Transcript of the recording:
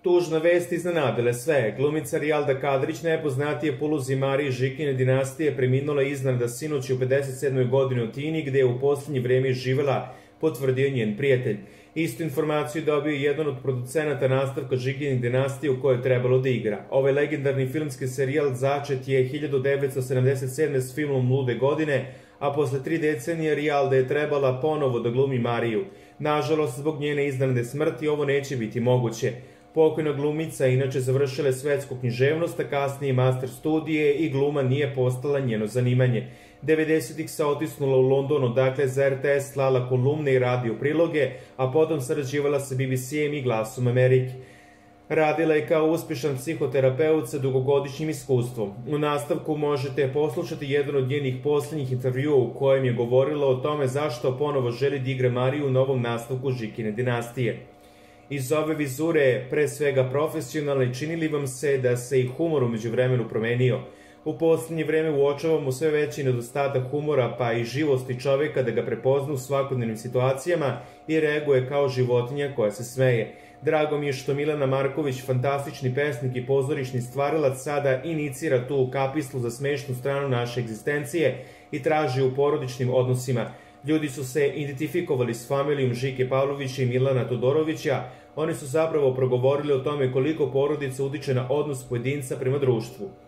Tužna vest iznenadile sve. Glumica Rijalda Kadrić, najpoznatije po ulozi Marije Žikine dinastije, preminula iznenada sinoć u 57. godini u Tini, gde je u poslednje vreme živela, potvrdio njen prijatelj. Istu informaciju dobio jedan od producenata nastavka Žikinih dinastije u kojoj je trebalo da igra. Ovaj legendarni filmski serijal začet je 1977. s filmom Lude godine, a posle 3 decenije Rijalda je trebala ponovo da glumi Mariju. Nažalost, zbog njene iznenadne smrti ovo neće biti moguće. Pokojna glumica inače završila svetsku književnost, a kasnije master studije i gluma nije postala njeno zanimanje. 90-ih se otisnula u Londonu, dakle za RTS slala kolumne i radio priloge, a potom sarađivala sa BBC-em i Glasom Amerike. Radila je kao uspešan psihoterapeut sa dugogodišnjim iskustvom. U nastavku možete poslušati jedan od njenih poslednjih intervjua u kojem je govorila o tome zašto ponovo želi da igra Mariju u novom nastavku Žikine dinastije. Iz ove vizure, pre svega profesionalne, čini li vam se da se i humor umeđu vremenu promenio? U poslednje vreme uočavamo sve veći nedostatak humora, pa i živosti čoveka da ga prepozna u svakodnevnim situacijama i reaguje kao životinja koja se smeje. Drago mi je što Milana Marković, fantastični pesnik i pozorišni stvarilac, sada inicira tu kapislu za smešnu stranu naše egzistencije i traži u porodičnim odnosima. Ljudi su se identifikovali s familijom Žike Pavlovića i Milana Todorovića. Oni su zapravo progovorili o tome koliko porodica utiče na odnos pojedinca prema društvu.